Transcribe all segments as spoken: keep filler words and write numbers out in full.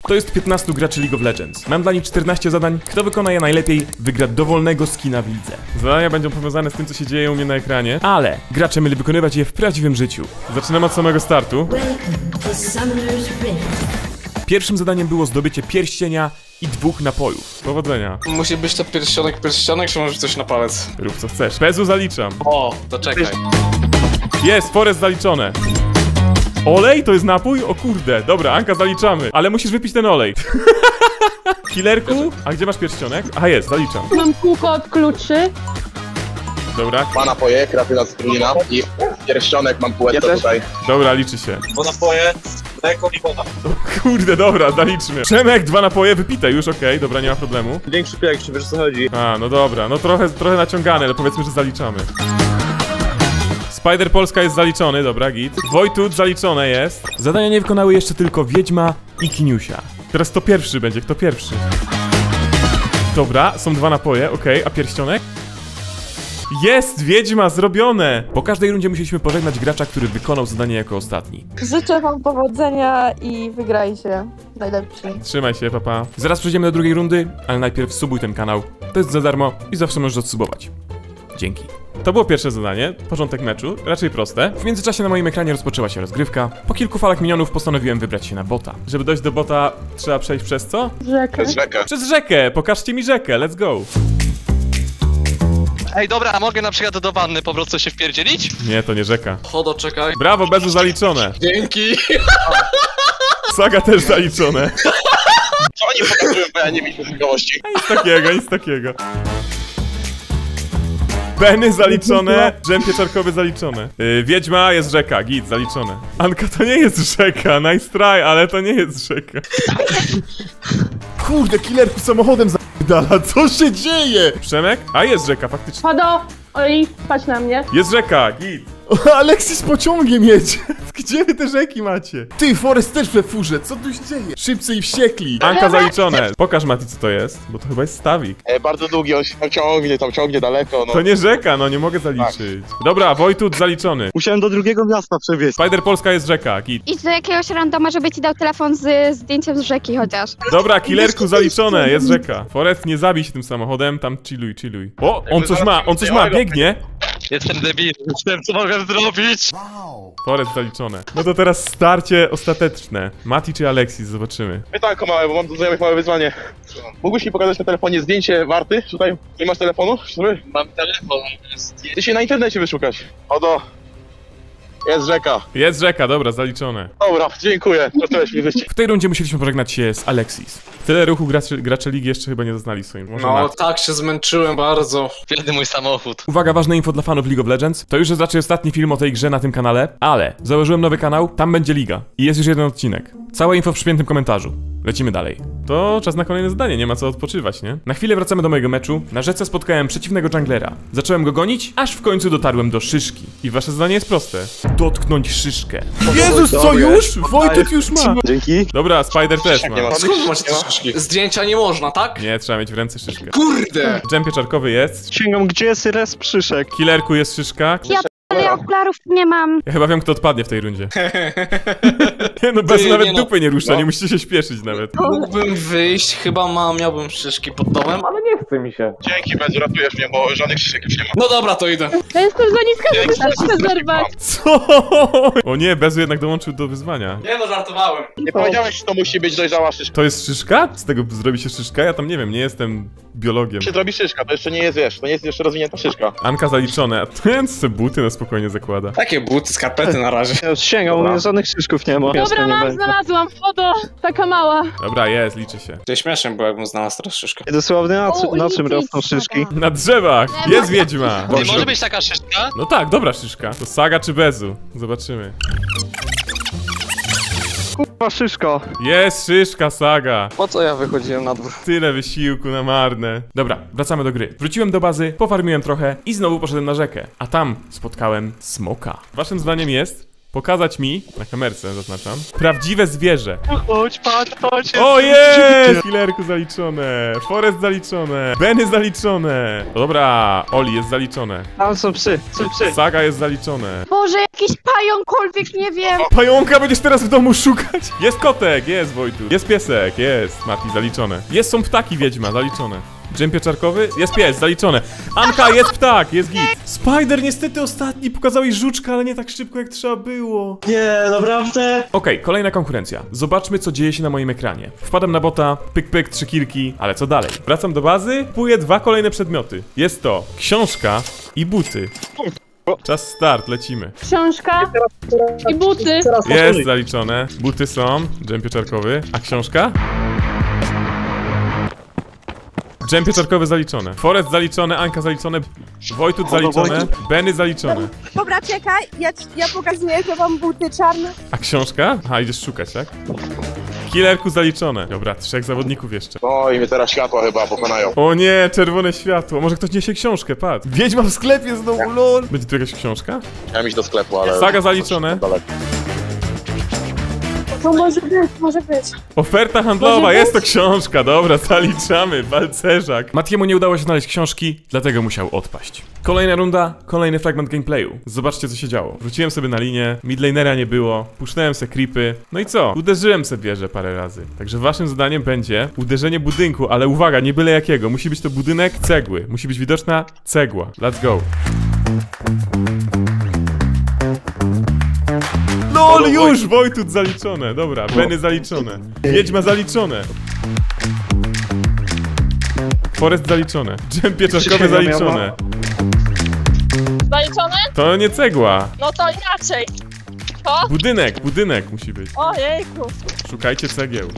To jest piętnastu graczy League of Legends. Mam dla nich czternaście zadań. Kto wykona je najlepiej, wygra dowolnego skina w lidze. Zadania będą powiązane z tym, co się dzieje u mnie na ekranie, ale gracze mieli wykonywać je w prawdziwym życiu. Zaczynamy od samego startu. Pierwszym zadaniem było zdobycie pierścienia i dwóch napojów. Powodzenia. Musi być to pierścionek, pierścionek, czy może coś na palec? Rób co chcesz. Pezu zaliczam. O, to czekaj. Jest, Forest zaliczone. Olej to jest napój? O kurde, dobra, Anka zaliczamy. Ale musisz wypić ten olej. Killerku? A gdzie masz pierścionek? Aha, jest, zaliczam. Mam kółko od kluczy. Dobra. Dwa napoje, kreatyna z trunina i pierścionek mam półeczkę ja tutaj. Dobra, liczy się. Dwa napoje, mleko i woda. O, kurde, dobra, zaliczmy. Przemek, dwa napoje, wypite już, okej, okay, dobra, nie ma problemu. Większy pierwszy, wiesz o co chodzi. A, no dobra, no trochę, trochę naciągane, ale powiedzmy, że zaliczamy. Spider Polska jest zaliczony, dobra, git. Wojtut zaliczone jest. Zadania nie wykonały jeszcze tylko Wiedźma i Kiniusia. Teraz to pierwszy będzie, kto pierwszy? Dobra, są dwa napoje, okej, okay, a pierścionek? Jest! Wiedźma, zrobione! Po każdej rundzie musieliśmy pożegnać gracza, który wykonał zadanie jako ostatni. Życzę wam powodzenia i wygrajcie. Najlepsi. Trzymaj się, papa. Zaraz przejdziemy do drugiej rundy, ale najpierw subuj ten kanał. To jest za darmo i zawsze możesz odsubować. Dzięki. To było pierwsze zadanie, początek meczu, raczej proste. W międzyczasie na moim ekranie rozpoczęła się rozgrywka. Po kilku falach minionów postanowiłem wybrać się na bota. Żeby dojść do bota, trzeba przejść przez co? Rzekę. Przez rzekę. Przez rzekę! Pokażcie mi rzekę, let's go! Ej, dobra, a mogę na przykład do wanny po prostu się wpierdzielić? Nie, to nie rzeka. Chodo, czekaj. Brawo, Bezu zaliczone. Dzięki. Saga też zaliczone. Co oni pokazują, bo ja nie widzę gości. Nic takiego, nic takiego. Benny zaliczone, dżem pieczarkowy zaliczone. Yy, Wiedźma jest rzeka, git, zaliczone. Anka, to nie jest rzeka, nice try, ale to nie jest rzeka. Kurde, killerku samochodem za***dala, co się dzieje? Przemek? A jest rzeka, faktycznie. Chodo! Oj, patrz na mnie. Jest rzeka, git. O, Alexis pociągiem jedzie. Gdzie wy te rzeki macie? Ty, Forest też we furze, co tu się dzieje? Szybcy i wściekli. Anka zaliczone. Pokaż, Mati, co to jest, bo to chyba jest stawik. E, bardzo długi, on się tam ciągnie, tam ciągnie daleko, no. To nie rzeka, no nie mogę zaliczyć. Dobra, Wojtut zaliczony. Musiałem do drugiego miasta przewieźć. Spider Polska jest rzeka, git. Idź do jakiegoś randoma, żeby ci dał telefon z zdjęciem z rzeki chociaż. Dobra, killerku zaliczone, jest rzeka. Forest, nie zabij się tym samochodem, tam chilluj, chilluj. O, on coś ma, on coś ma, biegnie. Jestem debil, wiem co mogę zrobić. Forest zaliczone. No to teraz starcie ostateczne. Mati czy Alexis, zobaczymy. Pytanko małe, bo mam do znajomych małe wyzwanie. Mógłbyś mi pokazać na telefonie zdjęcie Warty? Tutaj, nie masz telefonu? Mam telefon, jest... Ty się na internecie wyszukać. Odo. Jest rzeka. Jest rzeka, dobra, zaliczone. Dobra, dziękuję. Zacząłeś mi wyjść. W tej rundzie musieliśmy pożegnać się z Alexis. Tyle ruchu gracze, gracze ligi jeszcze chyba nie zaznali swoim. Może No, Mati. tak się zmęczyłem bardzo. Biedny mój samochód. Uwaga, ważne info dla fanów League of Legends. To już jest raczej ostatni film o tej grze na tym kanale, ale założyłem nowy kanał, tam będzie liga. I jest już jeden odcinek. Całe info w przypiętym komentarzu. Lecimy dalej. To czas na kolejne zadanie, nie ma co odpoczywać, nie? Na chwilę wracamy do mojego meczu. Na rzece spotkałem przeciwnego junglera. Zacząłem go gonić, aż w końcu dotarłem do szyszki. I wasze zadanie jest proste. Dotknąć szyszkę. Jezus, co już? Wojtek już ma! Dzięki. Dobra, Spider też ma. Nie ma. Skąd macie te szyszki? Zdjęcia nie można, tak? Nie, trzeba mieć w ręce szyszkę. Kurde! Dżem pieczarkowy jest. Sięgam, gdzie jest res przyszek? Killerku jest szyszka. Ja ale ja okularów nie mam. Ja chyba wiem, kto odpadnie w tej rundzie. Nie, no bez Ty, nawet nie no. dupy nie rusza, No. nie musicie się śpieszyć nawet. Mógłbym wyjść, chyba ma, miałbym szyszki pod domem, ale nie chce mi się. Dzięki, Bez, ratujesz mnie, bo żadnych szyszek już nie ma. No dobra, to idę. Ja jestem za niska, żeby się zerwać. Co? O nie, Bezu jednak dołączył do wyzwania. Nie no, żartowałem. Nie powiedziałeś, że to musi być dojrzała szyszka. To jest szyszka? Z tego zrobi się szyszka? Ja tam nie wiem, nie jestem biologiem. się zrobi szyszka, to jeszcze nie jest, wiesz, to nie jest jeszcze rozwinięta szyszka. Anka zaliczone, a ten se buty na spokojnie zakłada. Takie buty, skarpety na razie. Ja już sięgam, u mnie żadnych szyszków nie ma. Dobra, mam, znalazłam. Chodo, taka mała. Dobra, jest, liczy się. To śmiesznie było, jakbym znalazł teraz szyszkę. Dosłownie na, O, na czym i rosną szyszka. szyszki? Na drzewach! Jest wiedźma! Nie może być taka szyszka? No tak, dobra szyszka. To Saga czy Bezu? Zobaczymy. Kurwa, szyszko. Jest szyszka, Saga! Po co ja wychodziłem na dwór? Tyle wysiłku na marne. Dobra, wracamy do gry. Wróciłem do bazy, pofarmiłem trochę i znowu poszedłem na rzekę. A tam spotkałem smoka. Waszym zdaniem jest pokazać mi, na kamerce zaznaczam, prawdziwe zwierzę. Chodź, patrz, patrz. O jest! Killerku zaliczone, Forest zaliczone, Benny zaliczone. No dobra, Oli jest zaliczone, Tam są psy, są psy. Saga jest zaliczone. Boże, jakiś pająkolwiek, nie wiem. Pająka będziesz teraz w domu szukać? Jest kotek, jest Wojtu. Jest piesek, jest Mati, zaliczone. Jest, są ptaki, wiedźma, zaliczone. Dżem pieczarkowy? Jest pies, zaliczone. Anka, jest ptak, jest git. Spider niestety ostatni pokazał jej żuczkę, ale nie tak szybko jak trzeba było. Nie, naprawdę? Okej, kolejna konkurencja. Zobaczmy, co dzieje się na moim ekranie. Wpadam na bota, pyk pyk, trzy kilki, ale co dalej? Wracam do bazy, kupuję dwa kolejne przedmioty. Jest to książka i buty. Czas start, lecimy. Książka i buty. Jest zaliczone. Buty są, dżem pieczarkowy. A książka? Dżem pieczarkowy zaliczone. Forest zaliczone, Anka zaliczone, Wojtut zaliczone, Benny zaliczone. Dobra, czekaj, ja, ja pokazuję, że mam buty czarne. A książka? Aha, idziesz szukać, tak? Killerku zaliczone. Dobra, trzech zawodników jeszcze. No i mnie teraz światła chyba pokonają. O nie, czerwone światło. Może ktoś niesie książkę, patrz. Wiedźma w sklepie znowu, lol. Będzie tu jakaś książka? Chciałem iść do sklepu, ale... Saga zaliczone. Daleko. To może być, może być. Oferta handlowa, Może jest to być? książka, dobra, zaliczamy, balcerzak. Matiemu nie udało się znaleźć książki, dlatego musiał odpaść. Kolejna runda, kolejny fragment gameplayu. Zobaczcie, co się działo. Wróciłem sobie na linię, midlanera nie było, puszczałem se creepy, no i co? Uderzyłem se wieżę parę razy. Także waszym zadaniem będzie uderzenie budynku, ale uwaga, nie byle jakiego. Musi być to budynek cegły, musi być widoczna cegła. Let's go. LOL, już! Wojtut zaliczone, dobra, Benny zaliczone. Wiedźma zaliczone. Forest zaliczone. Dżem pieczarkowy zaliczone. Zaliczone? To nie cegła. No to inaczej. Budynek, budynek musi być. Ojejku. Szukajcie cegieł.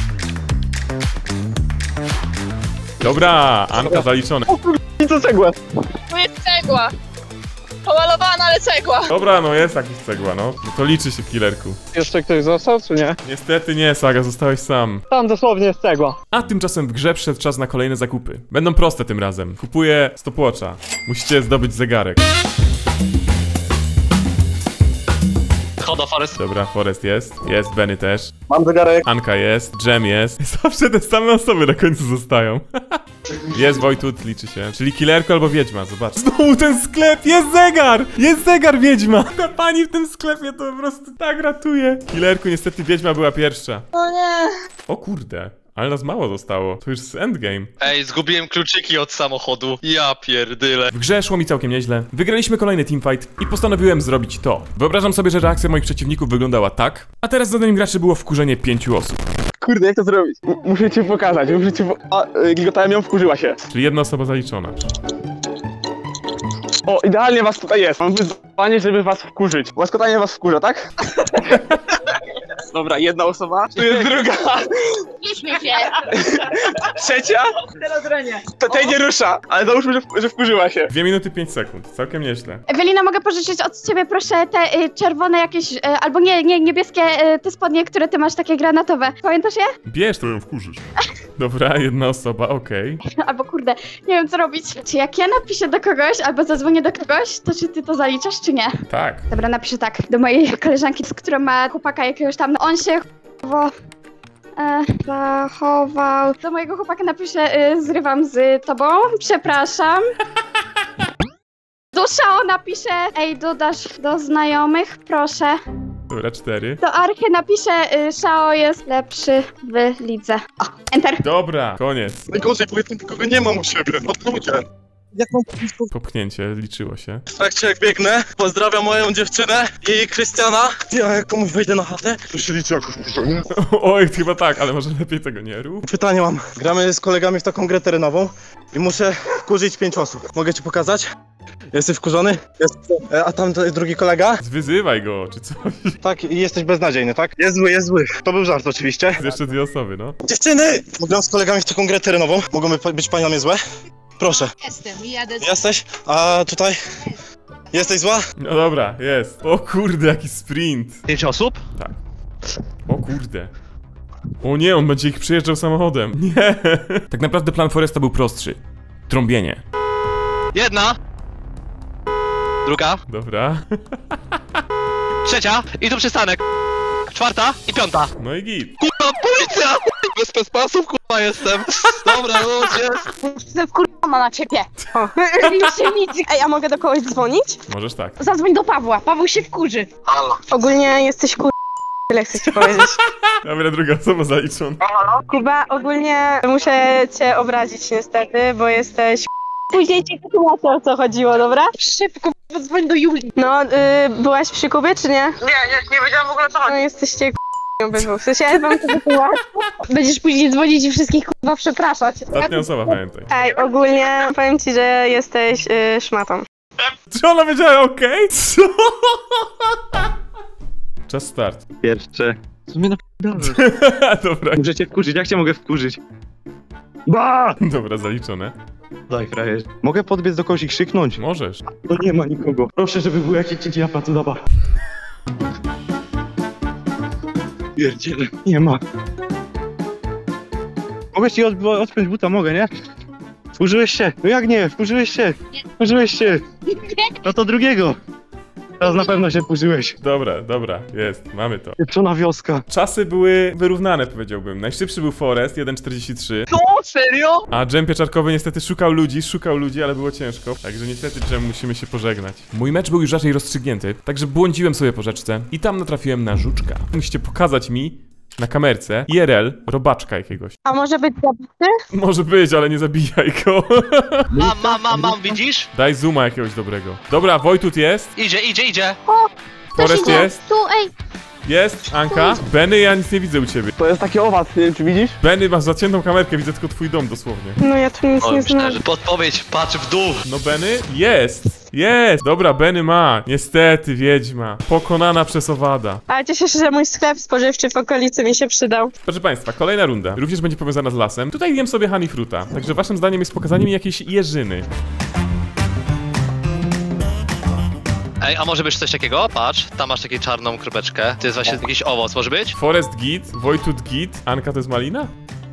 Dobra, Anka zaliczone. I to cegłę. Tu jest cegła. Pomalowana, ale cegła. Dobra, no jest jakiś cegła, no. No to liczy się, killerku. Jeszcze ktoś został, czy nie? Niestety nie, Saga, zostałeś sam. Tam dosłownie jest cegła. A tymczasem w grze przyszedł czas na kolejne zakupy. Będą proste tym razem. Kupuję stopwatcha. Musicie zdobyć zegarek. Choda Forest. Dobra, Forest jest. Jest, Benny też. Mam zegarek. Anka jest, Dżem jest. Zawsze te same osoby na końcu zostają. Jest Wojtut, liczy się. Czyli killerko albo wiedźma, zobacz. Znowu ten sklep, jest zegar! Jest zegar, wiedźma! Ta pani w tym sklepie to po prostu tak ratuje. Killerku, niestety wiedźma była pierwsza. O nie. O kurde, ale nas mało zostało. To już jest endgame. Ej, zgubiłem kluczyki od samochodu. Ja pierdyle. W grze szło mi całkiem nieźle. Wygraliśmy kolejny teamfight i postanowiłem zrobić to. Wyobrażam sobie, że reakcja moich przeciwników wyglądała tak, a teraz zadaniem graczy było wkurzenie pięciu osób. Kurde, jak to zrobić? M muszę ci pokazać, muszę ci po... A, y, gigotałem ją, wkurzyła się. Czyli jedna osoba zaliczona. O, idealnie was tutaj jest. Mam wyzwanie, żeby was wkurzyć. Łaskotanie was wkurza, tak? Dobra, jedna osoba. Tu jest druga. Nie śmiej się. Trzecia. Teraz Renie. To tej nie rusza. Ale załóżmy, że, w że wkurzyła się. Dwie minuty pięć sekund, całkiem nieźle. Ewelina, mogę pożyczyć od ciebie proszę te y, czerwone jakieś, y, albo nie, nie, niebieskie y, te spodnie, które ty masz, takie granatowe. Pamiętasz je? Bierz, to ją wkurzysz. Dobra, jedna osoba, okej. Albo kurde, nie wiem co robić. Czy jak ja napiszę do kogoś, albo zadzwonię do kogoś, to czy ty to zaliczasz, czy nie? Tak. Dobra, napiszę tak, do mojej koleżanki, z którą ma chłopaka jakiegoś tam, on się chował, e, zachował. Do mojego chłopaka napiszę, y, zrywam z tobą, przepraszam. Do Szao napiszę, ej, dodasz do znajomych, proszę. Dobra, cztery. Do Archy napiszę, y, Szao jest lepszy w lidze. O, enter. Dobra, koniec. Najgorzej, bo jestem nikogo nie mam u siebie, odwrócę. Jak mam... Popchnięcie, liczyło się. W trakcie jak biegnę, pozdrawiam moją dziewczynę i Krystiana. Ja jak komuś wejdę na chatę, to się liczy jako wkurzenie. Oj, chyba tak, ale może lepiej tego nie rób. Pytanie mam. Gramy z kolegami w taką grę terenową i muszę wkurzyć pięć osób. Mogę ci pokazać? Jesteś wkurzony? Jest... E, A tam drugi kolega? Zwyzywaj go, czy coś. Tak, i jesteś beznadziejny, tak? Jest zły, jest zły. To był żart oczywiście. Jest jeszcze dwie osoby, no. Dziewczyny! Gram z kolegami w taką grę terenową. Mogą by- być pani na mnie złe? Proszę. Jestem, jadę z... Jesteś? A tutaj? Jesteś zła? No dobra, jest. O kurde, jaki sprint. Pięć osób? Tak. O kurde. O nie, on będzie ich przejeżdżał samochodem. Nie. Tak naprawdę plan Foresta był prostszy. Trąbienie. Jedna. Druga. Dobra. Trzecia i tu przystanek. Czwarta i piąta. No i git. Kurwa, policja! Bez specpasów, kurwa, jestem. Dobra, ludzie. Jestem wkurwiona na ciebie. O. Już się nic. Ej, a mogę do kogoś dzwonić? Możesz tak. Zadzwoń do Pawła. Paweł się wkurzy. Halo. Ogólnie jesteś kur... Tyle chcę ci powiedzieć. Dobra, druga osoba zaliczona. Kuba, ogólnie muszę cię obrazić niestety, bo jesteś Później ci wytłumaczę, o co chodziło, dobra? Szybko, dzwoń do Julii. No, y, byłaś przy Kubie, czy nie? Nie, nie, nie wiedziałam w ogóle co No chodzi. jesteście k***ą obydwu. W sensie ja wam to wytłumaczę. Będziesz później dzwonić i wszystkich k***a przepraszać. Ostatnia osoba, pamiętaj. Ej, ogólnie powiem ci, że jesteś y, szmatą. Czy ona powiedziała okej? Co? Czas start. Pierwsze. Co mnie napierdalasz? Dobra, Muszę cię wkurzyć, jak cię mogę wkurzyć? Ba! dobra, zaliczone. Daj, frajer. Mogę podbiec do kogoś i krzyknąć? Możesz. To nie ma nikogo. Proszę, żeby był jakiś dzieci na placu zabaw. Pierdziele, nie ma. Mogę ci odb- odpiąć buta, mogę, nie? Wkurzyłeś się. No jak nie? Wkurzyłeś się. Wkurzyłeś się. No to drugiego. Teraz na pewno się wkurzyłeś. Dobra, dobra, jest, mamy to. Pieprzona wioska. Czasy były wyrównane, powiedziałbym. Najszybszy był Forest, jeden czterdzieści trzy. No, serio? A Dżem Pieczarkowy niestety szukał ludzi, szukał ludzi, ale było ciężko. Także niestety Dżem musimy się pożegnać. Mój mecz był już raczej rozstrzygnięty, także błądziłem sobie po rzeczce i tam natrafiłem na żuczka. Musicie pokazać mi na kamerce I R L robaczka jakiegoś. A może być zabity? Może być, ale nie zabijaj go. Mam, mam, mam, mam, widzisz? Daj zooma jakiegoś dobrego. Dobra, Wojtut jest, Idzie, idzie, idzie. Forest jest, Tu, ej, jest, Anka. Benny, ja nic nie widzę u ciebie. To jest taki owad, nie wiem czy widzisz? Benny, masz zaciętą kamerkę, widzę tylko twój dom dosłownie. No ja tu nic O, nie myślałem, znam. że podpowiedź, patrz w dół. No Benny? Jest! Jest! Dobra, Benny ma. Niestety, wiedźma. Pokonana przez owada. Ale cieszę się, że mój sklep spożywczy w okolicy mi się przydał. Proszę Państwa, kolejna runda. Również będzie powiązana z lasem. Tutaj jem sobie honey fruta. Także waszym zdaniem jest pokazanie mi jakiejś jeżyny. Ej, a może być coś takiego? Patrz, tam masz taką czarną kropeczkę. To jest właśnie jakiś owoc, może być? Forest git, Wojtut git. Anka to jest malina?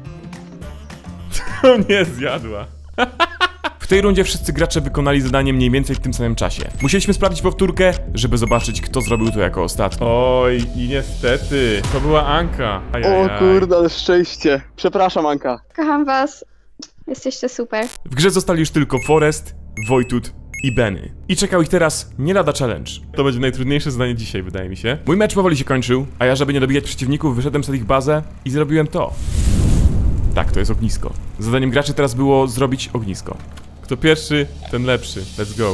To nie zjadła. W tej rundzie wszyscy gracze wykonali zadanie mniej więcej w tym samym czasie. Musieliśmy sprawdzić powtórkę, żeby zobaczyć, kto zrobił to jako ostatni. Oj, i niestety, to była Anka. Ajajaj. O kurde, ale szczęście. Przepraszam, Anka. kocham was. Jesteście super. W grze zostali już tylko Forest, Wojtut i Benny. I czekał ich teraz nie lada challenge. To będzie najtrudniejsze zadanie dzisiaj, wydaje mi się. Mój mecz powoli się kończył, a ja, żeby nie dobijać przeciwników, wyszedłem z ich bazę i zrobiłem to. Tak, to jest ognisko. Zadaniem graczy teraz było zrobić ognisko. Kto pierwszy, ten lepszy. Let's go.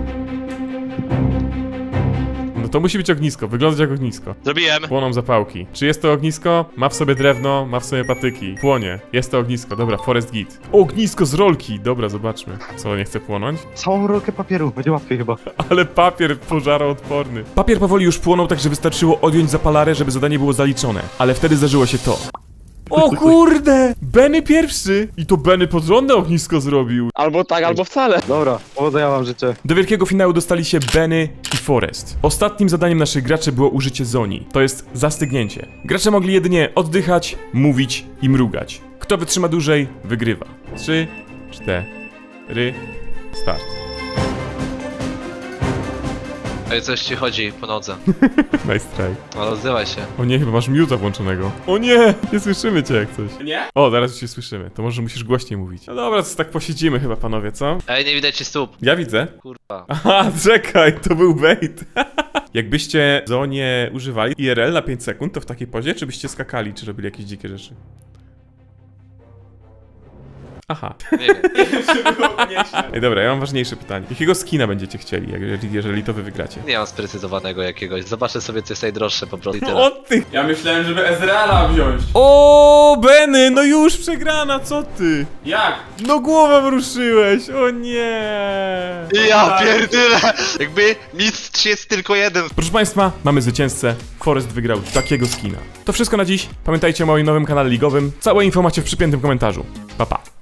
No to musi być ognisko, wyglądać jak ognisko. Zrobiłem. Płoną zapałki. Czy jest to ognisko? Ma w sobie drewno, ma w sobie patyki. Płonie. Jest to ognisko. Dobra, Forest Git. Ognisko z rolki. Dobra, zobaczmy. Co, nie chce płonąć? Całą rolkę papieru, będzie łatwiej chyba. Ale papier pożaroodporny. Papier powoli już płonął, także wystarczyło odjąć zapalarę, żeby zadanie było zaliczone. Ale wtedy zdarzyło się to. O kurde! Benny pierwszy! I to Benny porządne ognisko zrobił. Albo tak, albo wcale. Dobra, powodzenia wam życzę. Do wielkiego finału dostali się Benny i Forest. Ostatnim zadaniem naszych graczy było użycie zoni. To jest zastygnięcie. Gracze mogli jedynie oddychać, mówić i mrugać. Kto wytrzyma dłużej, wygrywa. Trzy, cztery, start. Ej, coś ci chodzi po nodze. Nice try. Ale odzywaj się. O nie, chyba masz miuta włączonego. O nie! Nie słyszymy cię jak coś. Nie? O, teraz już się słyszymy. To może musisz głośniej mówić. No dobra, to tak posiedzimy chyba, panowie, co? Ej, nie widać ci stóp. Ja widzę. Kurwa. Aha, czekaj, to był bait. Jakbyście zonie używali I R L na pięć sekund, to w takiej pozie, czy byście skakali, czy robili jakieś dzikie rzeczy? Aha. Nie wiem. Ej, dobra, ja mam ważniejsze pytanie. Jakiego skina będziecie chcieli, jeżeli, jeżeli to wy wygracie? Nie mam sprecyzowanego jakiegoś. Zobaczę sobie, co jest najdroższe po prostu i tyle. O ty! Ja myślałem, żeby Ezreala wziąć. O, Benny, no już przegrana, co ty? Jak? No głowę ruszyłeś, o nie! Ja pierdolę! Jakby mistrz jest tylko jeden. Proszę Państwa, mamy zwycięzcę. Forest wygrał takiego skina. To wszystko na dziś. Pamiętajcie o moim nowym kanale ligowym. Całe info macie w przypiętym komentarzu. Pa, pa.